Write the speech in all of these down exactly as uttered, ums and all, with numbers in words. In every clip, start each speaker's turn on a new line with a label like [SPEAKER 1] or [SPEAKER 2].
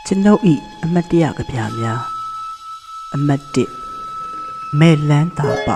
[SPEAKER 1] ကျွန်ုပ်ဤအမတ်တရကဗျာများအမတ်တစ်မဲလန်းတာပ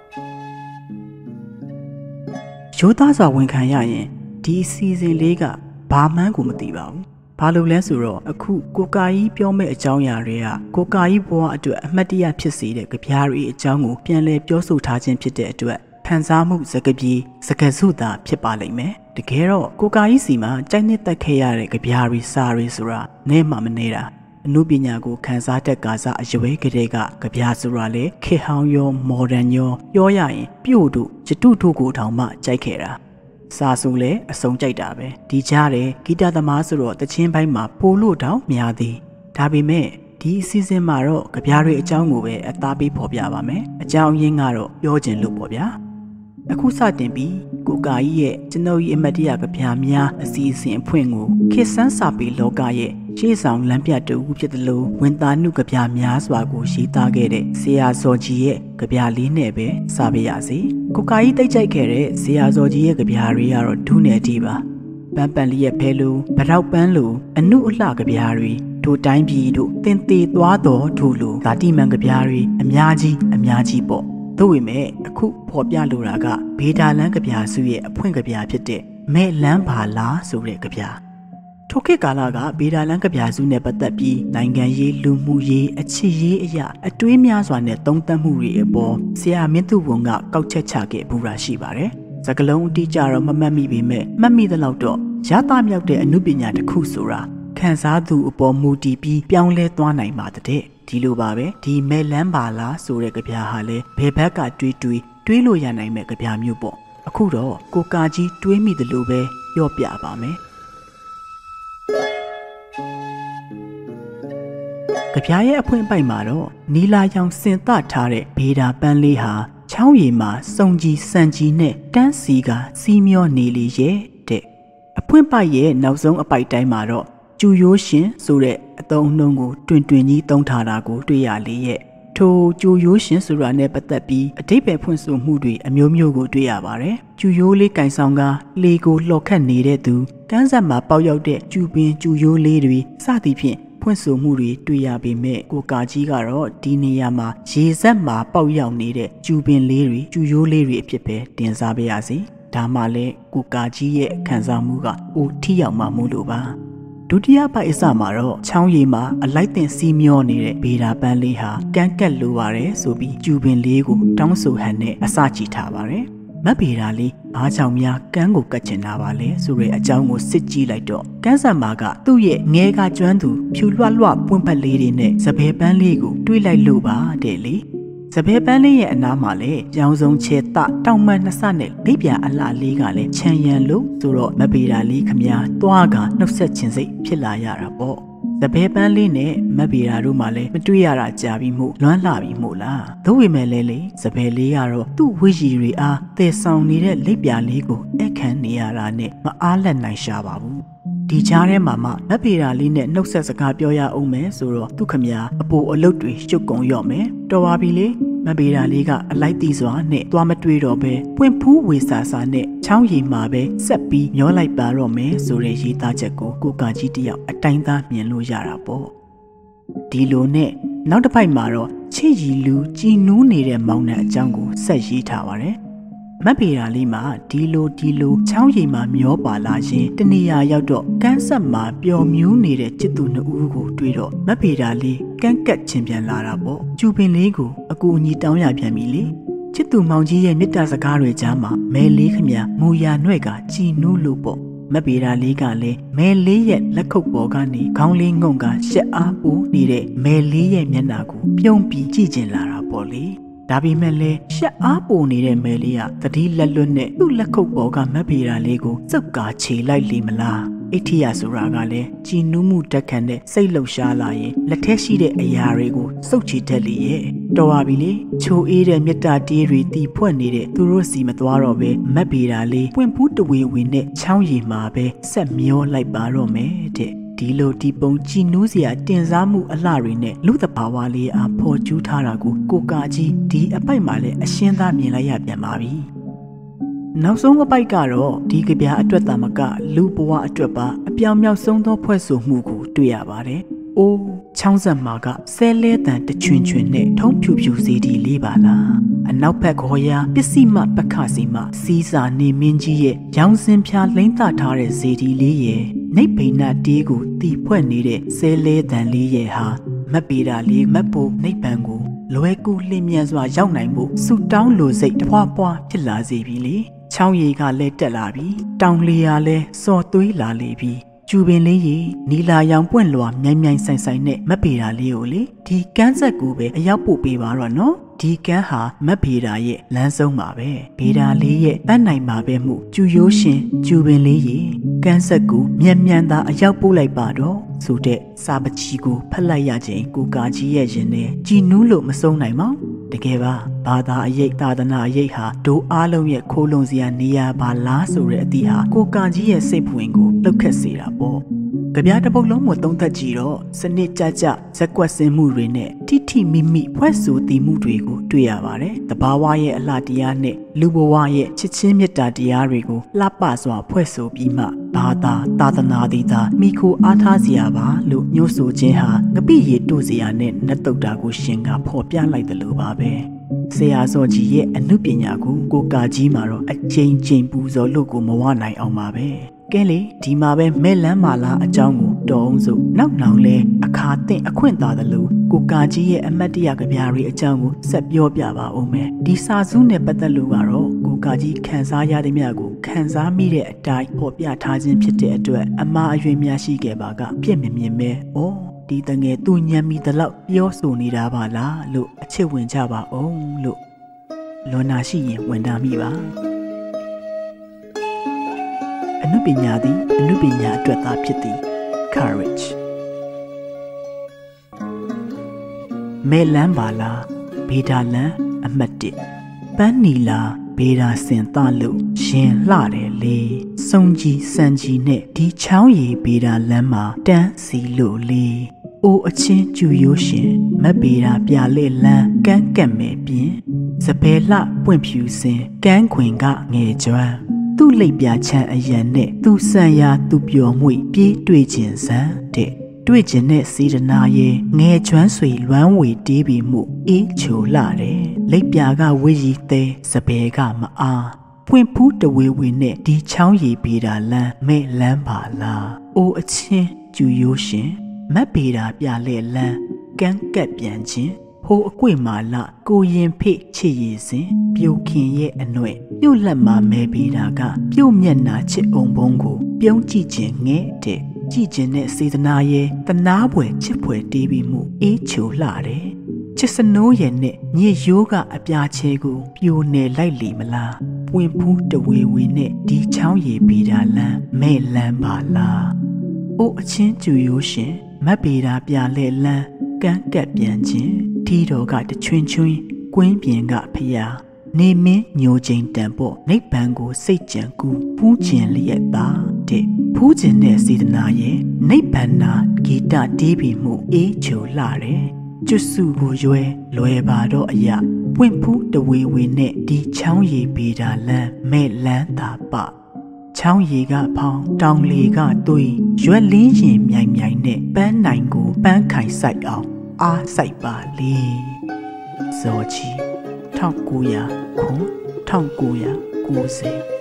[SPEAKER 1] ရိုးသားစွာဝန်ခံရရင်ဒီအစီအစဉ်လေးကဘာမှန်းကိုမသိပါဘူးဘာလို့လဲဆိုတော့အခုကိုကာကြီးပြောမဲ့အကြောင်းအရာတွေကကိုကာကြီးဘဝအတွက်အမတ်တရဖြစ်စေတဲ့ကြပြားတွေအကြောင်းကိုပြန်လည်ပြောဆိုထားခြင်းဖြစ်တဲ့အတွက်ခံစားမှုစကားပြေစကားစုသာဖြစ်ပါလိမ့်မယ်တကယ်တော့ကိုကာကြီးစီမှာကြိုက်နှစ်သက်ခဲ့ရတဲ့ကြပြားတွေစာတွေဆိုတာနဲမှမနေတာအမှုပညာကိုခန်းစားတတ်ကာစားအရွယ်ကလေးကကြပြားဆိုတာလေခေဟောင်းရောမော်ဒန်ရောပြောရရင်ပြို့တို့ကျတုတို့ကိုတောင်မှကြိုက်ခဲ့တာစာဆိုလဲအစုံကြိုက်တာပဲဒီကြားတဲ့ဂီတသမားဆိုတော့တချင်းပိုင်းမှာပိုလို့တောင်များသည်ဒါပေမဲ့ဒီအစီအစဉ်မှာတော့ကြပြားတွေအကြောင်းကိုပဲအသားပေးဖော်ပြပါမယ်အကြောင်းရင်းကတော့ပြောခြင်းလို့ပေါ့ဗျာအခုစတင်ပြီးကိုကာကြီးရဲ့ကျွန်ုပ်၏အမတ်တရကြပြားများအစီအစဉ်အဖွင့်ကိုခေတ်ဆန်းစာပေလောကရဲ့ရှေ့ဆောင်လမ်းပြတူဖြစ်တယ်လို့ဝန်သားနုကြပြားများစွာကိုရေးသားခဲ့တဲ့ဆရာဇော်ကြီးရဲ့ကြပြားလေးနဲ့ပဲစပါရစေကိုကာကြီးတိတ်ကြိုက်ခဲ့တဲ့ဆရာဇော်ကြီးရဲ့ကြပြားတွေကတော့ဒုနယ်တီးပါပန်းပန်လေးရဲ့ဖဲလိုဗရောက်ပန်းလိုအနုအလှကြပြားတွေတို့တိုင်းပြည်တို့တင်သေးသွားတော်တို့လိုဓာတိမန်ကြပြားတွေအများကြီးအများကြီးပေါ့သို့ပေမဲ့အခုဖော်ပြလိုတာကဘေဒါလန်းကြပြားစုရဲ့အဖွင့်ကြပြားဖြစ်တဲ့မဲလန်းပါလားဆိုတဲ့ကြပြားထိုခေတ်ကာလကဘေဒါလန်းကြပြားစုနဲ့ပတ်သက်ပြီးနိုင်ငံရေးလူမှုရေးအချစ်ရေးအရာအတွေးများစွာနဲ့သုံးသပ်မှုတွေအပေါ်ဆရာမင်းသူဝန်ကကောက်ချက်ချခဲ့ဘူးတာရှိပါတယ်။စကလုံးအတိအကျတော့မမှတ်မိပေမဲ့မှတ်မိသလောက်တော့ရသမြောက်တဲ့အမှုပညာတစ်ခုဆိုတာခံစားသူအပေါ်မူတည်ပြီးပြောင်းလဲသွားနိုင်ပါတဲ့ဒီလိုပါပဲဒီမဲလန်းပါလားဆိုတဲ့ကြပြားဟာလေဘယ်ဘက်ကတွေးတွေးတွေးလို့ရနိုင်မဲ့ကြပြားမျိုးပေါ့အခုတော့ကိုကာကြီးတွေးမိတယ်လို့ပဲပြောပြပါမယ်ကြပြားရဲ့အဖွင့်ပိုက်မှာတော့နီလာရောင်စင်သထားတဲ့ဘေဒါပန်းလေးဟာချောင်းရည်မှာစုံကြီးစံကြီးနဲ့တန်းစီကစီးမျောနေလေရဲ့တဲ့အဖွင့်ပိုက်ရဲ့နောက်ဆုံးအပိုက်တိုင်းမှာတော့ကျူရိုးရှင်ဆိုတဲ့အသုံးအနှုန်းကိုတွင်တွင်ကြီးသုံးထားတာကိုတွေ့ရလေရဲ့ထိုကျူရိုးရှင်ဆိုတာနဲ့ပတ်သက်ပြီးအဓိပ္ပာယ်ဖွင့်ဆိုမှုတွေအမျိုးမျိုးကိုတွေ့ရပါတယ်ကျူရိုးလေးကင်ဆောင်ကလေကိုလှော်ခတ်နေတဲ့သူကန်းဆက်မှာပေါက်ရောက်တဲ့ကျူပင်ကျူရိုးလေးတွေစသည်ဖြင့်ဖွင့်ဆိုမှုတွေတွေ့ရပေမဲ့ကိုကာကြီးကတော့ဒီနေရာမှာရေစက်မှာပေါက်ရောက်နေတဲ့ကျူပင်လေးတွေကျူရိုးလေးတွေအဖြစ်ပဲတင်စားပေးရစီဒါမှလည်းကိုကာကြီးရဲ့ခံစားမှုကအိုထိရောက်မှမို့လို့ပါဒုတိယပိုက်အစမှာတော့ချောင်းရည်မှာအလိုက်တင်စီးမျောနေတဲ့ဘေဒါပန်းလေးဟာကန်းကက်လိုပါတယ်ဆိုပြီးကျူပင်လေးကိုတောင်းဆိုဟန်နဲ့အစကြည့်ထားပါတယ်မတ်ဘေဒါလေးအားကြောင့်များကန်းကိုကတ်ချင်တာပါလေဆိုတဲ့အကြောင်းကိုစစ်ကြည့်လိုက်တော့ကန်းဆန်မာကသူ့ရဲ့ငဲကကျွမ်းသူဖြူလွှတ်လွှတ်ပွင့်ပတ်လေးတွေနဲ့စပယ်ပန်းလေးကိုတွေးလိုက်လို့ပါတဲ့လေစပယ်ပန်းလေးရဲ့အနားမှာလည်းကြောင်စုံချေတတောင်မနှစနဲ့လိပ်ပြအလှလေးကလည်းချမ်းရံလို့ဆိုတော့မဘေဒါလေးခမည်းသွားကနှုတ်ဆက်ခြင်းစိတ်ဖြစ်လာရတာပေါ့စပယ်ပန်းလေးနဲ့မဘေဒါတို့မှလည်းမတွေ့ရတာကြာပြီးမှုလွမ်းလှပြီးမှုလားသို့ပေမဲ့လည်းလေစပယ်လေးကတော့သူ့ဝိရည်တွေအားတည်ဆောင်နေတဲ့လိပ်ပြလေးကိုအခန့်နေရတာနဲ့မအားလက်နိုင်ရှာပါဘူးဒီကြားထဲမှာမှမဖေတာလေးနဲ့နှုတ်ဆက်စကားပြောရအောင်မယ်ဆိုတော့သူခမညာအပိုအလုတ်တွေရှုပ်ကုန်ရော့မယ်တော်ပါပြီလေမဖေတာလေးကအလိုက်တီစွာနဲ့သွားမတွေ့တော့ပဲပွင့်ဖူးဝေစာစာနဲ့ချောင်းရည်မှာပဲဆက်ပြီးမျောလိုက်ပါတော့မယ်ဆိုတဲ့ရေးသားချက်ကိုကိုကာကြီးတယောက်အတိုင်းသားမြင်လို့ရတာပေါ့ဒီလိုနဲ့နောက်တစ်ပိုက်မှာတော့ချစ်ရီလူကြည်နူးနေတဲ့မောင်နှံအကြောင်းကိုဆက်ရေးထားပါတယ်မတ်ပေတာလေးမှာဒီလိုဒီလိုချောင်းရည်မှာမျောပါလာရင်တနေရာရောက်တော့ကန်းဆက်မှာပျော်မြူးနေတဲ့จิตသူနှစ်ဦးကိုတွေ့တော့မတ်ပေတာလေးကန်းကက်ချင်းပြန်လာတာပေါ့ကျူပင်လေးကိုအကူအညီတောင်းရပြန်ပြီလေจิตသူမောင်ကြီးရဲ့မေတ္တာစကားတွေကြားမှာမဲလေးခမမူရနှဲ့ကကြည်နူးလို့ပေါ့မတ်ပေတာလေးကလည်းမဲလေးရဲ့လက်ခုပ်ပေါ်ကနေခေါင်းလေးငုံကရှက်အားပူနေတဲ့မဲလေးရဲ့မျက်နှာကိုပြုံးပြီးကြည့်ကျင်လာတာပေါ့လေဒါပေမဲ့လည်းရှက်အားပိုနေတဲ့မဲလေးကသတိလက်လွတ်နဲ့သူ့လက်ခုပ်ပေါ်ကမတ်ပေတာလေးကိုစုပ်ကာခြေလိုက်လေမလားအဋ္ဌိယဆိုတာကလည်းကြည်နူးမှုတက်ခံတဲ့စိတ်လှုပ်ရှားလာရင်လက်ထဲရှိတဲ့အရာတွေကိုစုပ်ချတတ်လေရဲ့တော်ပါပြီလေချိုအေးတဲ့မြတ်တာတေးတွေတီဖွက်နေတဲ့သူတို့စီမသွားတော့ပဲမတ်ပေတာလေးပွင့်ဖူးတဝေဝေနဲ့ချောင်းရည်မှာပဲဆက်မျောလိုက်ပါတော့မယ်တဲ့ဒီလိုဒီပုံကြည်နူးစရာတင်စားမှုအလှတွေနဲ့လူသဘာဝလေးအားဖော်ကျူးထားတာကိုကိုကာကြီးဒီအပိုက်မှာလည်းအရှင်းသားမြင်လိုက်ရပြန်ပါပြီနောက်ဆုံးအပိုက်ကတော့ဒီကြပြားအတွက်သာမကလူဘဝအတွက်ပါအပြောင်မြောက်ဆုံးသောဖွဲ့ဆိုမှုကိုတွေ့ရပါတယ်အိုးချောင်းဆက်မှာကဆဲလဲတန်တချွင်ချွင်နဲ့ထုံးဖြူဖြူစေတီလေးပါလားအနောက်ဘက်ခေါ်ရာပစ္စည်းမပက္ခစီမစီးစာနေမင်းကြီးရဲ့ရောင်စင်ဖြာလိမ့်သထားတဲ့စေတီလေးရဲ့နိဗ္ဗိဏတေးကိုတီဖွဲ့နေတဲ့ဆဲလဲတန်လေးရဲ့ဟာမက်ပေတာလေးမက်ဖို့နိဗ္ဗာန်ကိုလွယ်ကူလျင်မြန်စွာရောက်နိုင်ဖို့ဆူတောင်းလိုစိတ်တဖွာဖွာဖြစ်လာစေပြီလေချောင်းရည်ကလည်းတက်လာပြီတောင်လျာလည်းစော်သွေးလာလေပြီကျူပင်လေးရီနီလာရောင်ပွင့်လွာမြိုင်မြိုင်ဆိုင်ဆိုင်နဲ့မက်ပေတာလေးကိုလေဒီကန်းဆက်ကူပဲအရောက်ပို့ပေးပါတော့နော်ဒီကန်းဟာမက်ပေတာရဲ့လမ်းဆုံးပါပဲပေတာလေးရဲ့တန်းနိုင်ပါပဲမှုကျူရိုးရှင်ကျူပင်လေးရီကန်းဆက်ကူမြန်မြန်သာအရောက်ပို့လိုက်ပါတော့ဆိုတဲ့စာပချီကိုဖတ်လိုက်ရခြင်းကိုကာကြီးရဲ့ရင်နဲ့ကြည်နူးလို့မဆုံးနိုင်ပါတကယ်ပါဘာသာအရေးသာသနာအရေးဟာဒိုးအားလုံးရဲ့ခိုးလုံစရာနေရာပါလားဆိုတဲ့အသည့်ဟာကိုကာကြီးရဲ့စိတ်ဖွင့်ကိုလှုပ်ခတ်စေတာပေါ့ကြပြတစ်ပုတ်လုံးကိုသုံးသက်ကြည့်တော့စနစ်ကြကြဇက်ကွက်စင်မှုတွေနဲ့ထိထိမိမိဖွဲ့ဆိုတည်မှုတွေကိုတွေ့ရပါတယ်တဘာဝရဲ့အလှတရားနဲ့လူဘဝရဲ့ချစ်ချင်းမေတ္တာတရားတွေကိုလှပစွာဖွဲ့ဆိုပြီးမှဘာသာသာသနာတည်တာမိခိုအားထားစရာပါလို့ညှို့ဆိုခြင်းဟာငပိရည်တို့စရာနဲ့နတ်တုတ်တာကိုရှင်ကဖော်ပြလိုက်တယ်လို့ပါပဲဆရာစောကြီးရဲ့အနုပညာကိုကိုကာကြီးမှာတော့အချိန်ချင်းပူဇော်လို့ကိုမဝနိုင်အောင်ပါပဲကဲလေဒီမှာပဲမဲလန်းမာလာအကြောင်းကိုတော်အောင်စို့နောက်နောင်လဲအခါသင့်အခွင့်သာတယ်လို့ကိုကာကြီးရဲ့အမတ်တရကြပြားတွေအကြောင်းကိုဆက်ပြောပြပါဦးမယ်ဒီစာစုနဲ့ပတ်သက်လို့ကတော့ကိုကာကြီးခန်းစားရသည်များကိုခန်းစားမိတဲ့အတိုင်းပေါ်ပြထားခြင်းဖြစ်တဲ့အတွက်အမှားအယွင်းများရှိခဲ့ပါကပြည့်မမြင်မဲဩဒီတငယ်သူညံမီတလောက်ပြောဆိုနေတာပါလားလို့အချစ်ဝင်ကြပါအောင်လို့လွန်နာရှိရင်ဝင်တာမိပါအနုပညာသည်အနုပညာအတွက်သာဖြစ်သည် courage မဲလန်းပါလားဘေဒါလန်းအမှတ်တစ်ပန်းနီလာဘေဒါစင်သလို့ရှင်လှတယ်လေစုံကြီးစံကြီးနဲ့ဒီချောင်းရည်ဘေဒါလန်းမှာတန်းစီလို့လေအိုအချင်းကျူရိုးရှင်မက်ဘေဒါပြလေလန်းကန်းကက်မယ်ပြင်းစပယ်လှပွင့်ဖြူစင်ကန်းခွင်ကငယ်ကျွမ်းသူ့လိပ်ပြချမ်းအရန်နဲ့သူ့ဆန်ရာသူ့ပျော်မွေ့ပြေးတွေ့ခြင်းစံတဲ့တွေ့ခြင်းနဲ့စေတနာရဲ့ငယ်ကျွမ်းဆွေလွမ်းဝေတေးပြီးမှုအေးချိုလာတယ်လိပ်ပြကဝေးရီသေးစပယ်ကမအားပွင့်ဖူးတဝေဝေနဲ့ဒီချောင်းရည်ပေတာလမ်းမဲ့လမ်းပါလားအိုအချင်းကျူရိုးရှင်မက်ပေတာပြလဲလမ်းကန်းကက်ပြန်ခြင်းဟိုအကွေမာလကိုရင်ဖိချစ်ရည်စဉ်ပြုတ်ခင်ရဲ့အနှဲ့ပြုတ်လက်မှာမဲပေးတာကပြုတ်မျက်နာချစ်အောင်ဘုံကိုပြုံးကြည့်ခြင်းငဲ့တဲ့ကြည့်ခြင်းနဲ့စေတနာရဲ့တနာပွဲချစ်ပွဲတေးပြီးမှုအေးချိုလှတယ်ချစ်စနိုးရဲ့နဲ့ညစ်ရိုးကအပြာချဲကိုပြိုနေလိုက်လီမလားပွင့်ဖူးတဝေဝေနဲ့ဒီချောင်းရည်ပေတာလမ်းမဲ့လမ်းပါလားအိုအချင်းကျူရိုးရှင်မက်ပေတာပြလဲလမ်းကန်းကက်ပြန်ခြင်းထီတော်ကတချွင်းချွင်းကွင်းပြင်ကဖျားနေမင်းညိုချိန်တန်ပေါ့နိဗ္ဗာန်ကိုစိတ်ကြံကူဖူးခြင်းလျက်သားတဲ့ဖူးခြင်းနဲ့စေတနာရဲ့နိဗ္ဗာန်နာဂီတတီးပြီးမှုအေးချိုလှတယ်ကျွတ်စုကိုရွယ်လွယ်ပါတော့အရာပွင့်ဖူးတဝေဝေနဲ့ဒီချောင်းရည်ပေတာလမ်းမဲ့လန်းသာပချောင်းရည်ကဖောင်းတောင်လေကသွေးရွက်လင်းရင်မြိုင်မြိုင်နဲ့ပန်းနိုင်ကိုပန်းခိုင်ဆိုင်အောင်အားဆိုင်ပါလေဇော်ကြီး၁၉၀၀ခု၁၉၉၀